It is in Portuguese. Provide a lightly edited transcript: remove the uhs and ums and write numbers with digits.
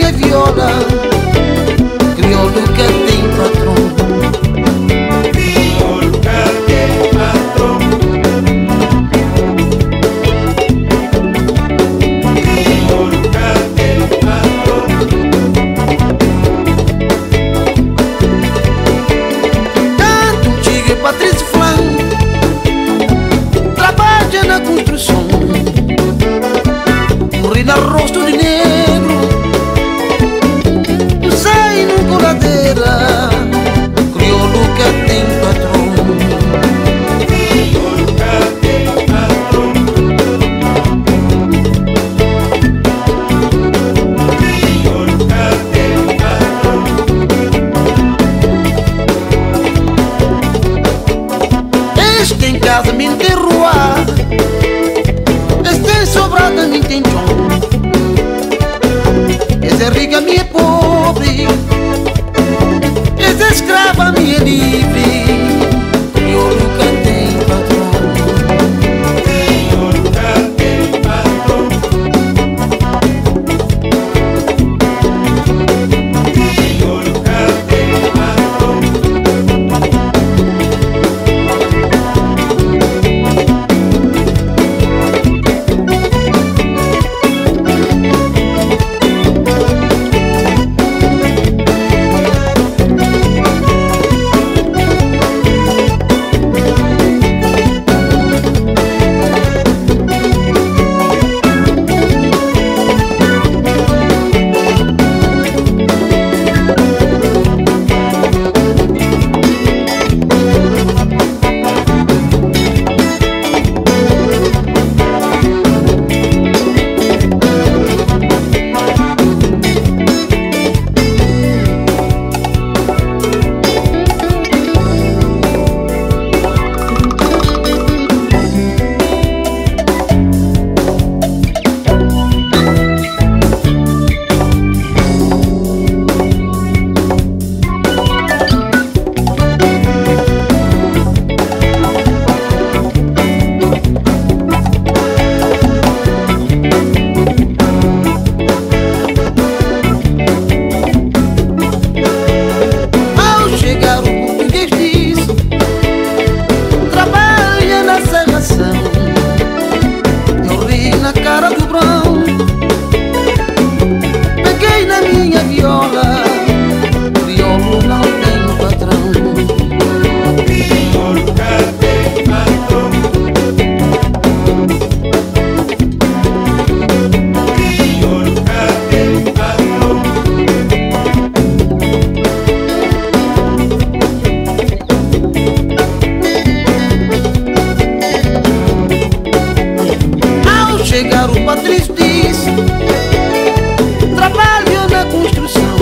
minha viola, crioulo que tem patrão. Crioulo que tem patrão. Crioulo que tem patrão. Tanto Tigre Patrício Flan trabalha na construção, morrida rosto de negro, sai no coladeira, crioulo que tem patrão. Crioulo que tem patrão. Crioulo que tem patrão. Este em casa me enterrua, este em sobrada me tem chão. Esse é rica, me é pobre, esse é escrava, me é livre, crioulo que tem patrão. Crioulo que tem patrão. Crioulo que tem patrão. Ao chegar o português diz, trabalha na serração. Eu ri na cara do Brão, peguei na minha viola, crioulo não tem patrão. Crioulo que tem patrão. Crioulo que tem patrão. Ao chegar o Patrício diz, trabalho na construção.